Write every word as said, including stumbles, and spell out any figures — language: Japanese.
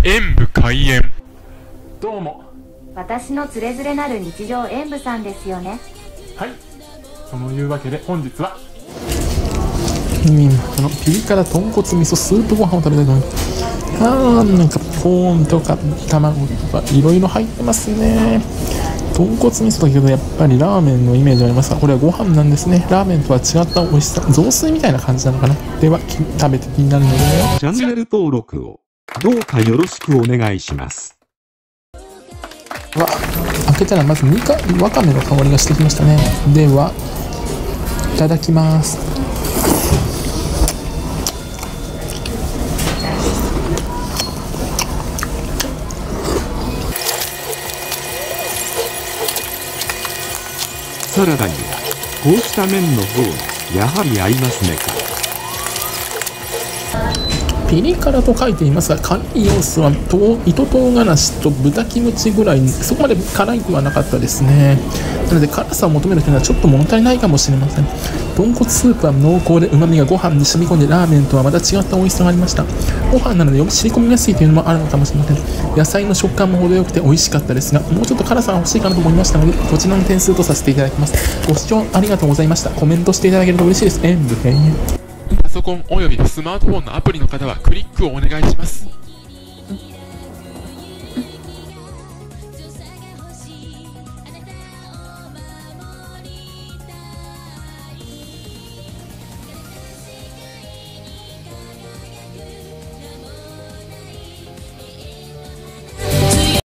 演武開演。どうも。 私のつれづれなる日常演武さんですよね。 はい。そのいうわけで本日はうん、このピリ辛豚骨味噌スープご飯を食べたいと思います。あー、なんかコーンとか卵とかいろいろ入ってますね。豚骨味噌だけどやっぱりラーメンのイメージありますが、これはご飯なんですね。ラーメンとは違った美味しさ、雑炊みたいな感じなのかな。では食べて気になるのでチャンネル登録をどうかよろしくお願いします。 わ、開けたらまずみかわかめの香りがしてきましたね。ではいただきます。 サラダにはこうした麺の方がやはり合いますねか。 ピリ辛と書いていますが、辛い要素は糸唐辛子と豚キムチぐらい、そこまで辛くはなかったですね。なので辛さを求める人にはちょっと物足りないかもしれません。豚骨スープは濃厚で旨味がご飯に染み込んで、ラーメンとはまた違った美味しさがありました。ご飯なのでより染み込みやすいというのもあるのかもしれません。野菜の食感も程よくて美味しかったですが、もうちょっと辛さが欲しいかなと思いましたので、こちらの点数とさせていただきます。ご視聴ありがとうございました。コメントしていただけると嬉しいです。演武閉園。 パソコンおよびスマートフォンのアプリの方はクリックをお願いします。